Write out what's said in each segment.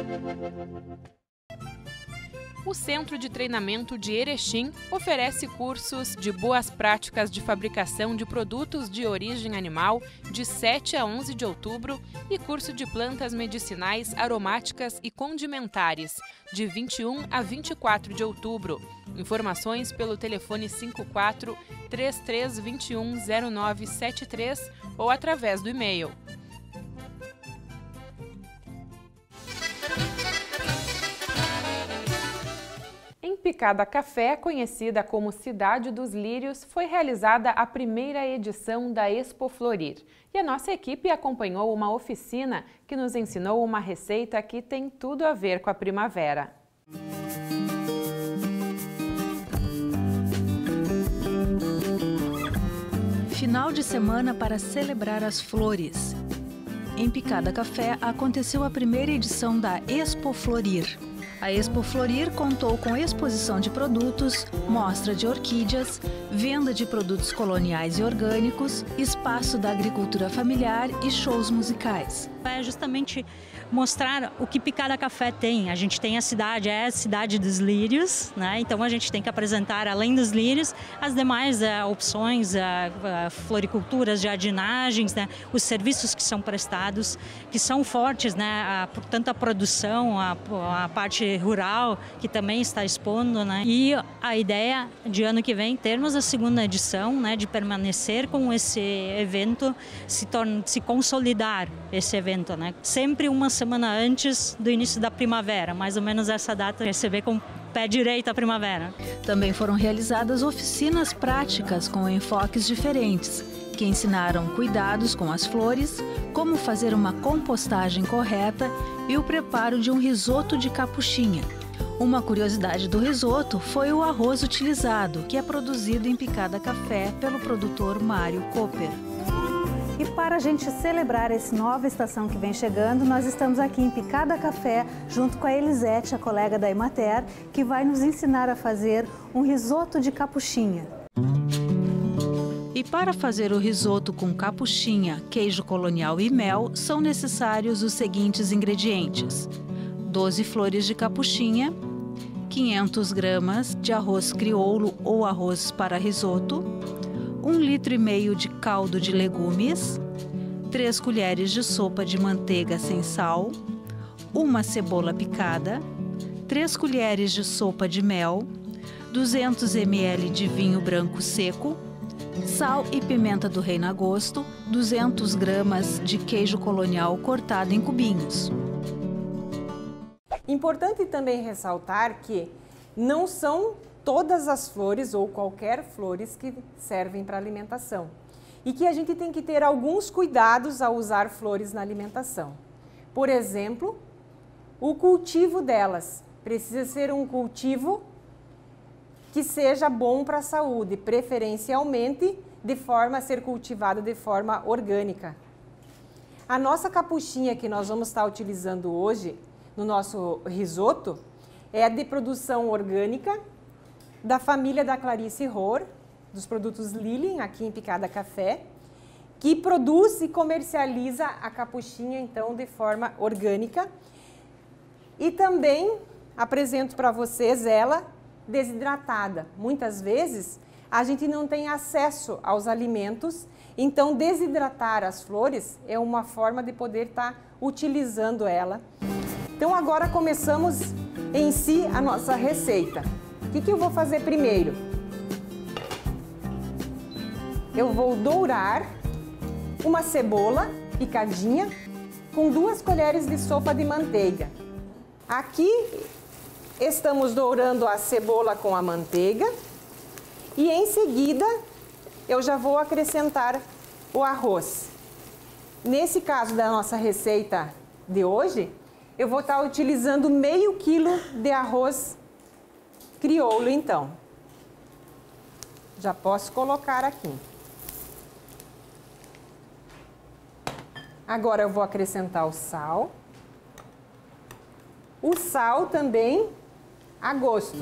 O Centro de Treinamento de Erechim oferece cursos de boas práticas de fabricação de produtos de origem animal de 7 a 11 de outubro e curso de plantas medicinais, aromáticas e condimentares de 21 a 24 de outubro. Informações pelo telefone 54 3321 0973 ou através do e-mail. Em Picada Café, conhecida como Cidade dos Lírios, foi realizada a primeira edição da Expo Florir. E a nossa equipe acompanhou uma oficina que nos ensinou uma receita que tem tudo a ver com a primavera. Final de semana para celebrar as flores. Em Picada Café aconteceu a primeira edição da Expo Florir. A Expo Florir contou com exposição de produtos, mostra de orquídeas, venda de produtos coloniais e orgânicos, espaço da agricultura familiar e shows musicais. É justamente mostrar o que Picada Café tem. A gente tem a cidade dos lírios, né? Então a gente tem que apresentar, além dos lírios, as demais opções, floriculturas, jardinagens, né? Os serviços que são prestados, que são fortes, né? Tanto a produção, a parte rural, que também está expondo, né? E a ideia de ano que vem termos a segunda edição, né? De permanecer com esse evento, se consolidar esse evento, né? Sempre uma semana antes do início da primavera, mais ou menos essa data, receber com o pé direito a primavera. Também foram realizadas oficinas práticas com enfoques diferentes, que ensinaram cuidados com as flores, como fazer uma compostagem correta e o preparo de um risoto de capuchinha. Uma curiosidade do risoto foi o arroz utilizado, que é produzido em Picada Café pelo produtor Mário Cooper. E para a gente celebrar essa nova estação que vem chegando, nós estamos aqui em Picada Café, junto com a Elisete, a colega da Emater, que vai nos ensinar a fazer um risoto de capuchinha. E para fazer o risoto com capuchinha, queijo colonial e mel, são necessários os seguintes ingredientes: 12 flores de capuchinha, 500 gramas de arroz crioulo ou arroz para risoto, 1,5 litro de caldo de legumes, 3 colheres de sopa de manteiga sem sal, uma cebola picada, 3 colheres de sopa de mel, 200 ml de vinho branco seco, sal e pimenta do reino a gosto, 200 gramas de queijo colonial cortado em cubinhos. Importante também ressaltar que não são todas as flores ou qualquer flores que servem para alimentação e que a gente tem que ter alguns cuidados ao usar flores na alimentação. Por exemplo, o cultivo delas precisa ser um cultivo que seja bom para a saúde, preferencialmente de forma a ser cultivado de forma orgânica. A nossa capuchinha que nós vamos estar utilizando hoje no nosso risoto é de produção orgânica da família da Clarice Rohr, dos produtos Lilian, aqui em Picada Café, que produz e comercializa a capuchinha, então, de forma orgânica. E também apresento para vocês ela desidratada. Muitas vezes a gente não tem acesso aos alimentos, então desidratar as flores é uma forma de poder estar utilizando ela. Então agora começamos em si a nossa receita. O que eu vou fazer primeiro? Eu vou dourar uma cebola picadinha com 2 colheres de sopa de manteiga. Aqui estamos dourando a cebola com a manteiga e em seguida eu já vou acrescentar o arroz. Nesse caso da nossa receita de hoje, eu vou estar utilizando meio quilo de arroz crioulo, então. Já posso colocar aqui. Agora eu vou acrescentar o sal. O sal também a gosto.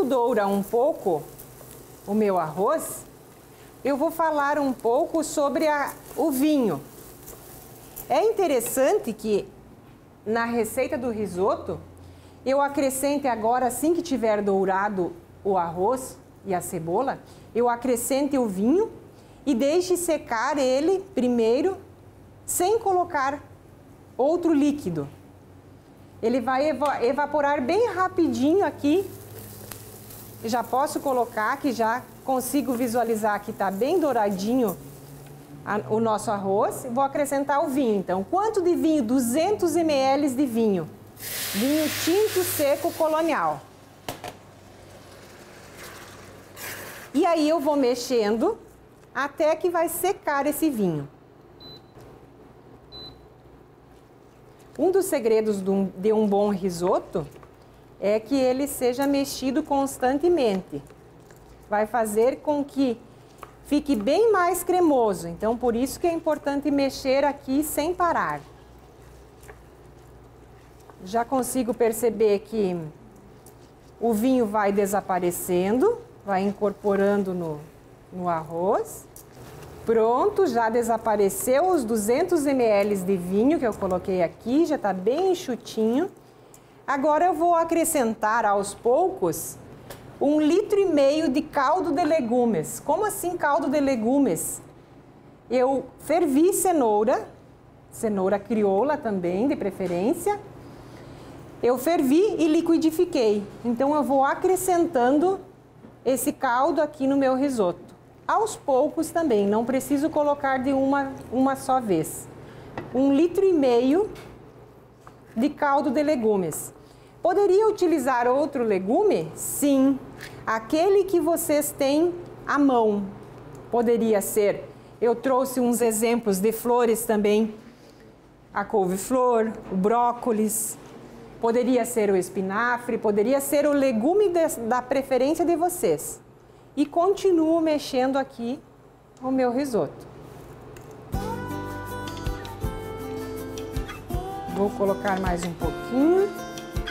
Enquanto doura um pouco o meu arroz, eu vou falar um pouco sobre o vinho. É interessante que na receita do risoto, eu acrescente agora, assim que tiver dourado o arroz e a cebola, eu acrescente o vinho e deixe secar ele primeiro, sem colocar outro líquido. Ele vai evaporar bem rapidinho aqui. Já posso colocar, que já consigo visualizar que está bem douradinho o nosso arroz. Vou acrescentar o vinho. Então, quanto de vinho? 200 ml de vinho. Vinho tinto seco colonial. E aí eu vou mexendo até que vai secar esse vinho. Um dos segredos de um bom risoto é que ele seja mexido constantemente. Vai fazer com que fique bem mais cremoso. Então, por isso que é importante mexer aqui sem parar. Já consigo perceber que o vinho vai desaparecendo, vai incorporando no arroz. Pronto, já desapareceu os 200 ml de vinho que eu coloquei aqui, já está bem enxutinho. Agora eu vou acrescentar aos poucos 1,5 litro de caldo de legumes. Como assim caldo de legumes? Eu fervi cenoura crioula também, de preferência. Eu fervi e liquidifiquei. Então eu vou acrescentando esse caldo aqui no meu risoto. Aos poucos também, não preciso colocar de uma só vez. 1,5 litro de caldo de legumes. Poderia utilizar outro legume? Sim, aquele que vocês têm à mão. Poderia ser, eu trouxe uns exemplos de flores também, a couve-flor, o brócolis, poderia ser o espinafre, poderia ser o legume da preferência de vocês. E continuo mexendo aqui o meu risoto. Vou colocar mais um pouquinho.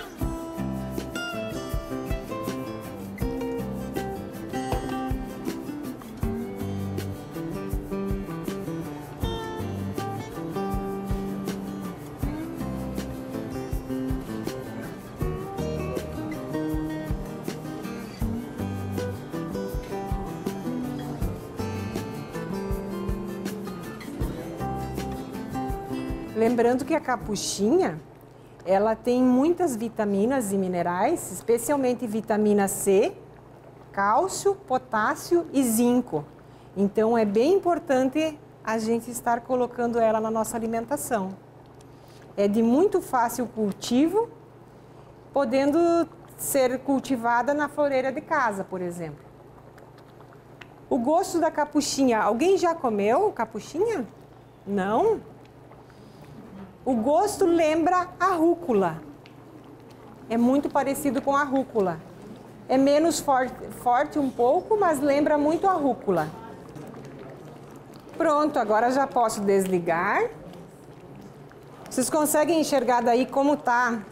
Lembrando que a capuchinha, ela tem muitas vitaminas e minerais, especialmente vitamina C, cálcio, potássio e zinco. Então é bem importante a gente estar colocando ela na nossa alimentação. É de muito fácil cultivo, podendo ser cultivada na floreira de casa, por exemplo. O gosto da capuchinha, alguém já comeu capuchinha? Não? O gosto lembra a rúcula. É muito parecido com a rúcula. É menos forte um pouco, mas lembra muito a rúcula. Pronto, agora já posso desligar. Vocês conseguem enxergar daí como tá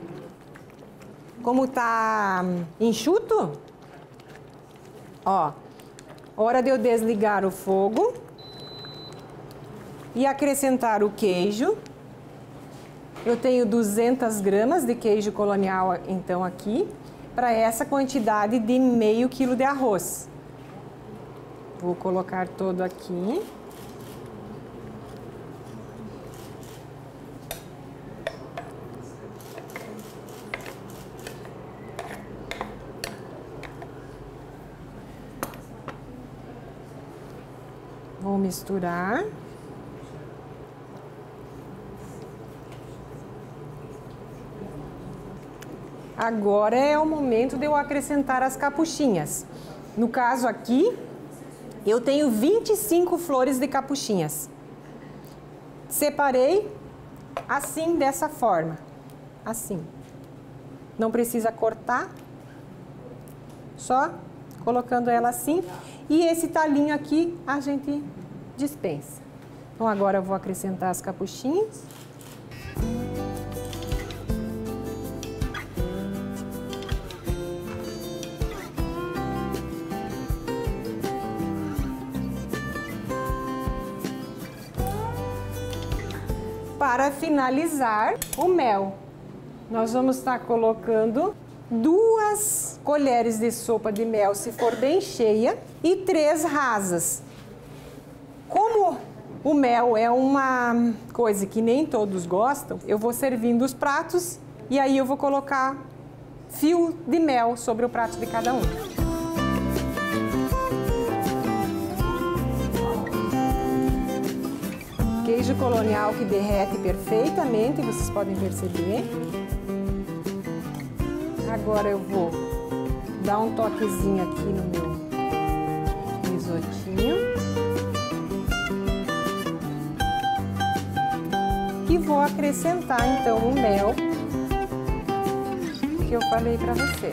enxuto? Ó, hora de eu desligar o fogo e acrescentar o queijo. Eu tenho 200 gramas de queijo colonial, então, aqui, para essa quantidade de meio quilo de arroz. Vou colocar todo aqui. Vou misturar. Agora é o momento de eu acrescentar as capuchinhas. No caso aqui, eu tenho 25 flores de capuchinhas. Separei assim, dessa forma. Assim. Não precisa cortar. Só colocando ela assim. E esse talinho aqui a gente dispensa. Então agora eu vou acrescentar as capuchinhas. Para finalizar, o mel. Nós vamos estar colocando 2 colheres de sopa de mel, se for bem cheia, e 3 rasas. Como o mel é uma coisa que nem todos gostam, eu vou servindo os pratos e aí eu vou colocar fio de mel sobre o prato de cada um. Queijo colonial que derrete perfeitamente, vocês podem perceber. Agora eu vou dar um toquezinho aqui no meu risotinho. E vou acrescentar então o mel que eu falei para vocês.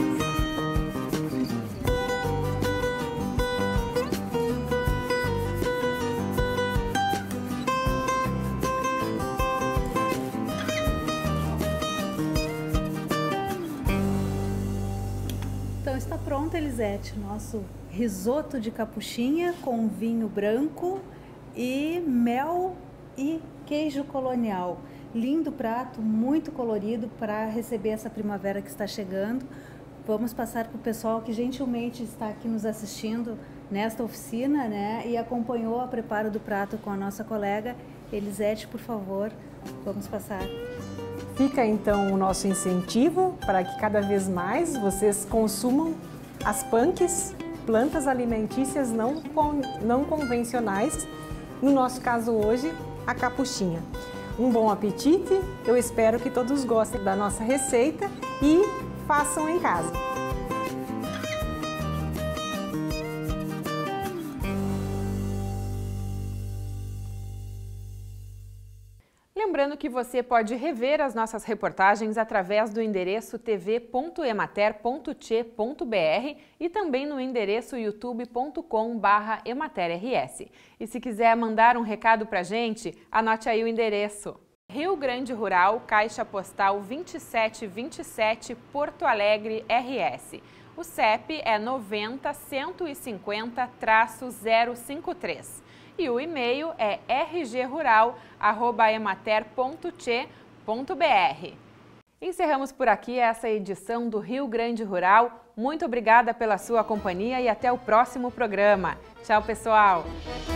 Então está pronto, Elisete, nosso risoto de capuchinha com vinho branco e mel e queijo colonial. Lindo prato, muito colorido para receber essa primavera que está chegando. Vamos passar para o pessoal que gentilmente está aqui nos assistindo nesta oficina, né? E acompanhou o preparo do prato com a nossa colega Elisete, por favor, vamos passar. Fica então o nosso incentivo para que cada vez mais vocês consumam as punks, plantas alimentícias não convencionais, no nosso caso hoje, a capuchinha. Um bom apetite, eu espero que todos gostem da nossa receita e façam em casa. Lembrando que você pode rever as nossas reportagens através do endereço tv.emater.che.br e também no endereço youtube.com/ematerrs. E se quiser mandar um recado pra gente, anote aí o endereço. Rio Grande Rural, Caixa Postal 2727, Porto Alegre, RS. O CEP é 90-150-053. E o e-mail é rgrural@emater.che.br. Encerramos por aqui essa edição do Rio Grande Rural. Muito obrigada pela sua companhia e até o próximo programa. Tchau, pessoal!